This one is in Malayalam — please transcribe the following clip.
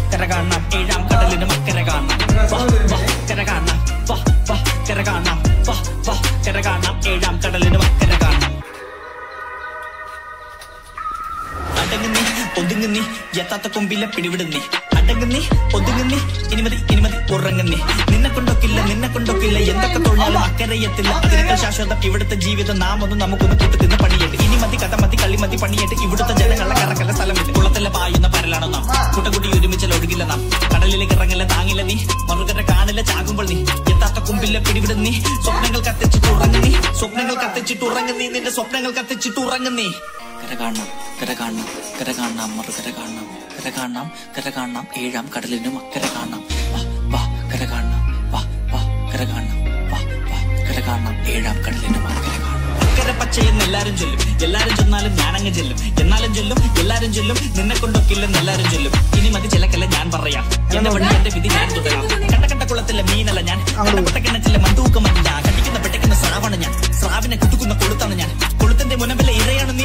കര കാണാം ഏഴാം കടലിനും അക്കരെ കാണാം കര കാണാം കര കാണാം കര കാണാം ഏഴാം കടലിനും അക്കരെ കാണാം അടങ്ങുന്നി ഒതുങ്ങുന്നി എത്താത്ത കൊമ്പിലെ പിടിവിടുന്നി അടങ്ങുന്നി ഒതുങ്ങുന്നി ഇനിമതി ഉറങ്ങുന്നി നിന്നെ കൊണ്ടൊക്കില്ല എന്തൊക്കെ തൊഴിലാലും അക്കരയത്തില്ല അതിനേക്കാൾ ശാശ്വതം ഇവിടുത്തെ ജീവിതം നാം ഒന്നും നമുക്കൊന്ന് കൂട്ടി തിന്ന് പണിയേട്ട് ഇനിമതി കഥമതി കളിമതി പണിയേട്ട് ഇവിടുത്തെ ജനങ്ങളെ കറക്കല്ല സ്ഥലമില്ല കുളത്തിലെ പായുന്ന പരലാണോ നാം കൂട്ടക്കുട്ടി ഒരുമിച്ചാൽ ഒഴുകില്ല നാം കടലിലേക്ക് ഇറങ്ങില്ല താങ്ങില്ല നീ മറുകര കാണില്ല ചാകുമ്പോൾ നീ എത്താത്ത കുമ്പില്ല പിടിവിടുന്നി സ്വപ്നങ്ങൾ കത്തിച്ചിട്ട് ഉറങ്ങുന്നി നിന്റെ സ്വപ്നങ്ങൾ കത്തിച്ചിട്ട് ഉറങ്ങുന്നി കര കാണാം മറുകര കാണാം ഏഴാം കടലിനും അക്കരെ കാണാം കര കാണാം ഏഴാം കടലിനും അക്കരെ കാണാം അക്കരെ പച്ചയെന്ന് എല്ലാരും ചൊന്നാലും ഞാനങ്ങ് ചെല്ലും എന്നാലും ചൊല്ലും എല്ലാരും ചൊല്ലും നിന്നെ കൊണ്ടൊക്കില്ലെന്ന് എല്ലാരും ചൊല്ലും ഇനി മതി ചിലക്കല്ല ഞാൻ പറയാം എന്റെ വഴി എന്റെ വിധി ഞാൻ തുടരാം കണ്ട കുളത്തിലെ മീനല്ല ഞാൻ കണ്ടപ്പെട്ട കിണറ്റിലെ മണ്ടൂക്കമല്ല കടിക്കുന്ന പെട്ടയ്ക്കുന്ന സ്രാവാണ് ഞാൻ സ്രാവിനെ കുത്തുക്കുന്ന കൊളുത്താണ് ഞാൻ കൊളുത്തിന്റെ മുനമ്പിലെ ഇരയാണ് നീ